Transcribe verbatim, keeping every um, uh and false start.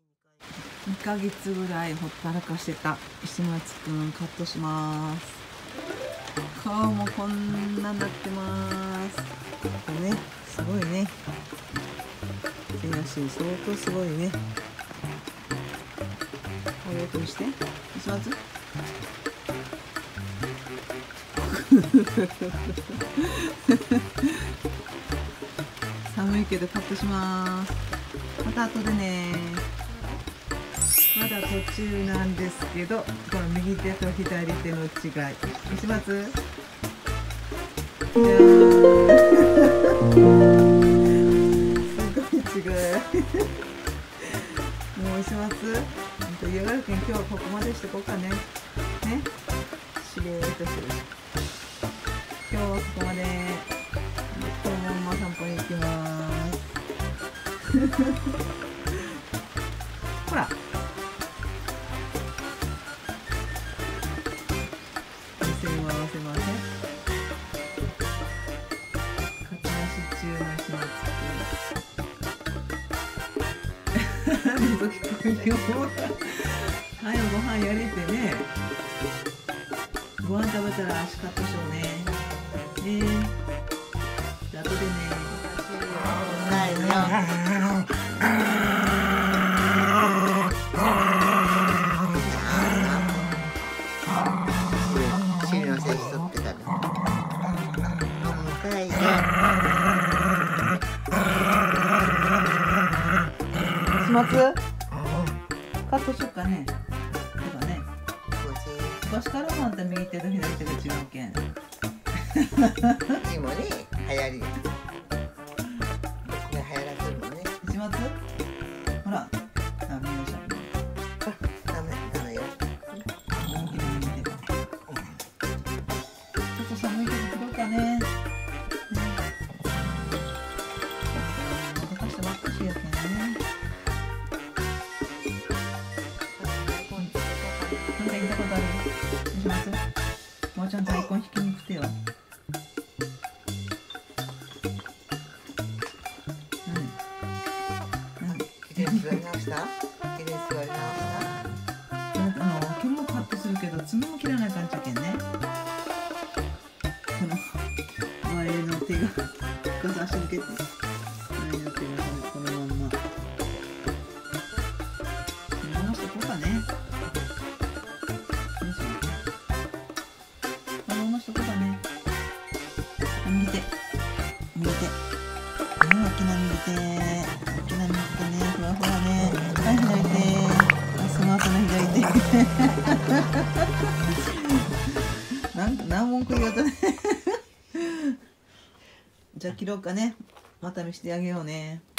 にかげつぐらいほったらかしてた石松くんカットします。顔もこんなになってます。これね、すごいね。手足相当すごいね。これを通して石松寒いけどカットします。また後でね。まだ途中なんですけど、この右手と左手の違い。石松。いやーすごい違い。もう石松、本当嫌がるけん今日はここまでしてこうかね。ね。しれーっとしてる。今日はここまで。このまま散歩に行きます。ほら。目線を合わせません。片足中の石松くん。覗き込みよ。はい、ご飯やれてね。ご飯食べたら足カットしようね。ねえ。後でね。ないよ。 汁のせいしとってたの。深いね。 石松カットしよっかね。そうだね。昔からもあんた右手と左手が違うけん。 今ね、流行りや。これ流行らせるのね。 石松ほら、あ、見ました。 ダメ、ダメよ。 大きな右手が。ちょっと寒いけど切ろうかね。またしてばっかしやけんね。なんか言ったことある？石松もうちゃん大根引きに来てよ。 きれいに座り直した？きれいに座り直した？ あの毛もカットするけど爪も切らない感じやけんね。この前の手が深さ足向けて前の手がこのまんま直してこうかね。このまましとこうかね。右手右手、大きな右手、大きな右手ね、ふわふわね。はい、左手、スマートな左手。なんか何文句言うとね。じゃあ切ろうかね。また見せてあげようね。